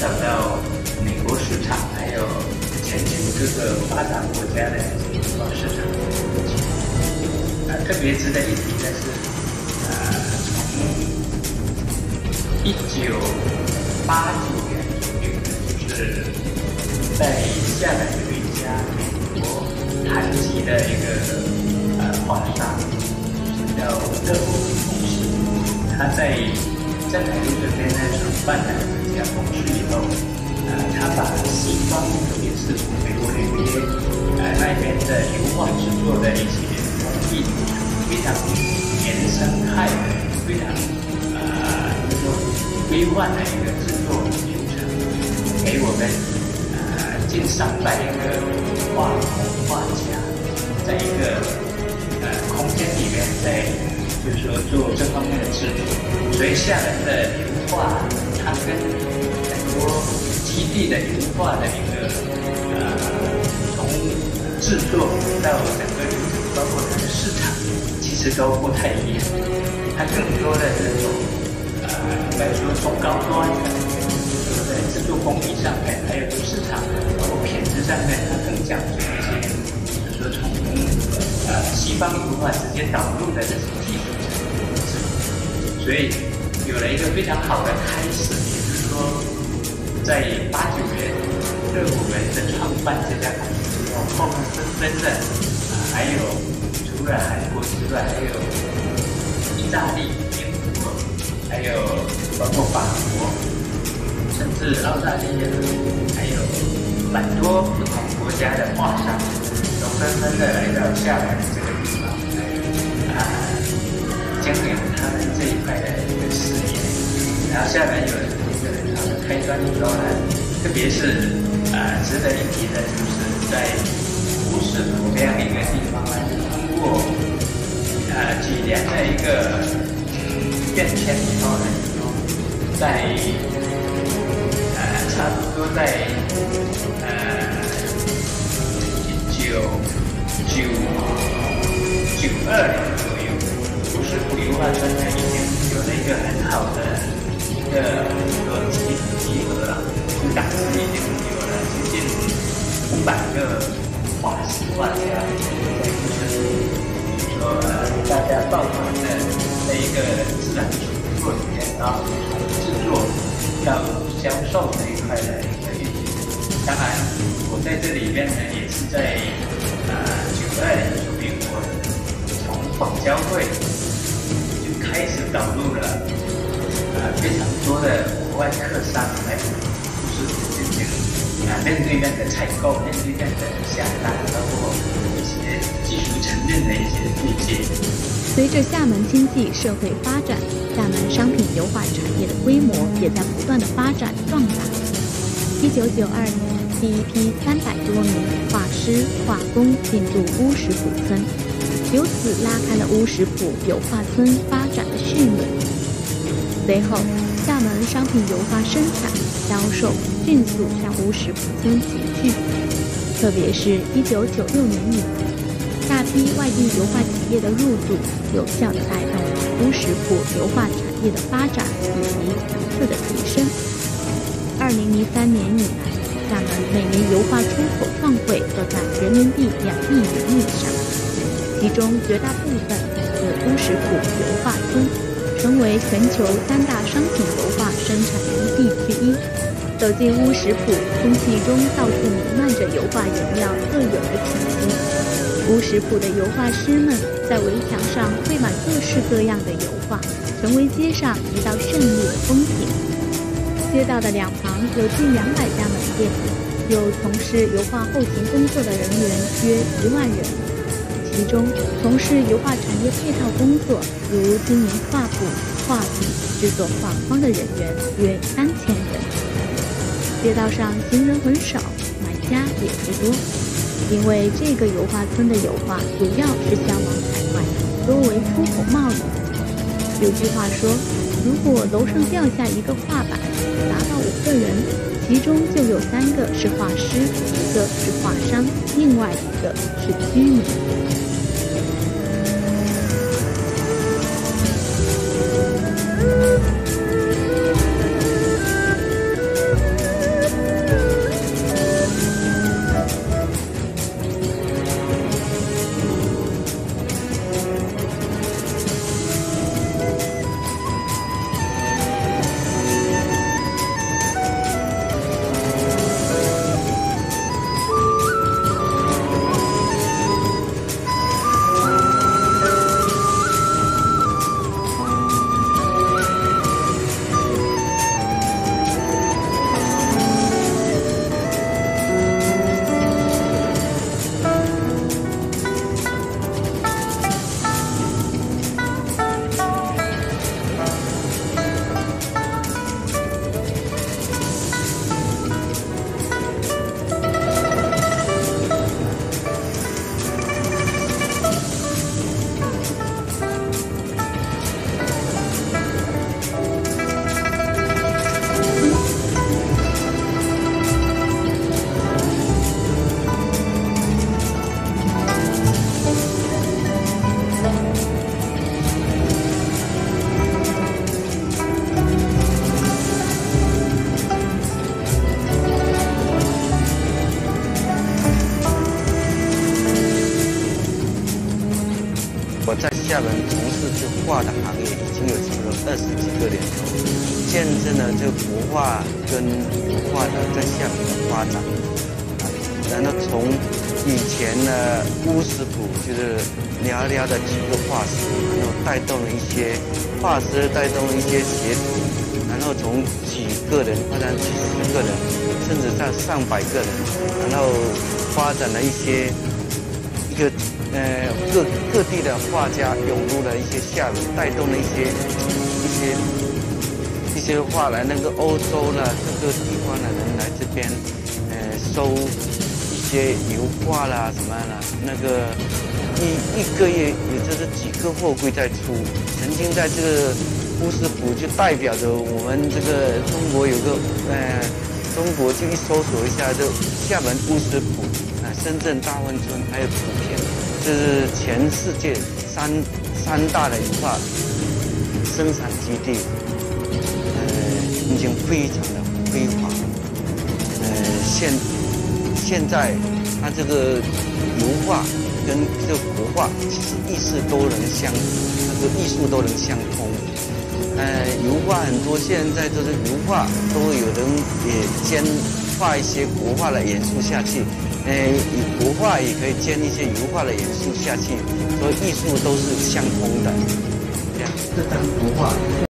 找到美国市场，还有全球各个发达国家的这些油画市场。特别值得一提的是，从1989年左右，就是在厦门有一家美国韩籍的一个画商，叫乐福公司，他在上海路这边呢创办了这家公司以后，他把西方，特别是美国纽约那边的油画制作的一些工艺，非常原生态的、非常规范的一个制作流程，给我们近300个画工画家，在一个空间里面，就是说做这方面的制作。所以厦门的油画，它跟很多基地的油画的一个从制作到整个流程，包括它的市场，其实都不太一样。它更多的这种应该说中高端的，在制作工艺上面，还有市场包括品质上面，它更讲究一些，就是说从西方油画直接导入的这些技术层次，所以有了一个非常好的开始。也就是说，在89年乐福人的创办这家公司之后，后面纷纷的还有除了韩国之外，还有意大利、英国，还有包括法国，甚至澳大利亚，还有蛮多不同国家的画商，都纷纷的来到厦门这个地方来经营他们这一块的一个事业。然后厦门有了这个他们开端以后呢，特别是值得一提的，就是在乌石浦这样一个地方呢，通过几年的一个变迁以后呢，在差不多在1992年左右，乌石浦油画村呢已经有了一个很好的一个集合了，出档次已经有了接近500个画家在乌石浦，说大家报名的这一个自然组作里面，然后从制作到销售这一块的一个运营。当然，我在这里边呢，也是在92年左右，我从广交会就开始导入了非常多的国外客商来乌石浦进行面对面的采购、面对面的下单，包括一些技术层面的一些对接。 随着厦门经济社会发展，厦门商品油画产业的规模也在不断的发展壮大。1992年，第一批300多名画师、画工进驻乌石浦村，由此拉开了乌石浦油画村发展的序幕。随后，厦门商品油画生产、销售迅速向乌石浦村集聚，特别是1996年以来，大批外地油画企业的入驻，有效地带动了乌石浦油画产业的发展以及层次的提升。2003年以来，厦门每年油画出口创汇都在人民币2亿元以上，其中绝大部分来自乌石浦油画村，成为全球3大商品油画生产基地之一。走进乌石浦，空气中到处弥漫着油画颜料特有的气息。乌石浦的油画师们在围墙上绘满各式各样的油画，成为街上一道绚丽的风景。街道的两旁有近200家门店，有从事油画后勤工作的人员约10万人，其中从事油画产业配套工作，如经营画布、画笔、制作画框的人员约3000人。街道上行人很少，买家也不多，因为这个油画村的油画主要是销往海外，多为出口贸易。有句话说，如果楼上掉下一个画板，达到5个人，其中就有3个是画师，1个是画商，另外1个是居民。 厦门从事这画的行业已经有差不多20几个年头，见证了这国画跟油画的在厦门的发展。然后从以前的乌石浦就是寥寥的几个画师，然后带动了一些画师，带动了一些学徒，然后从几个人发展几十个人，甚至到上百个人，然后发展了一个各地的画家涌入了一些厦门，带动了一些画来那个欧洲啦各个地方的人来这边收一些油画啦什么啦，那个一个月也就是几个货柜在出。曾经在这个乌石浦就代表着我们这个中国有个中国就一搜索一下就厦门乌石浦深圳大温村还有莆田，这是全世界三大的油画生产基地，已经非常的辉煌。现在它这个油画跟这个国画其实艺术都能相通。油画很多，现在都是油画，都有人也兼画一些国画的元素下去。国画也可以兼一些油画的元素下去，所以艺术都是相通的。这样， 这张国画。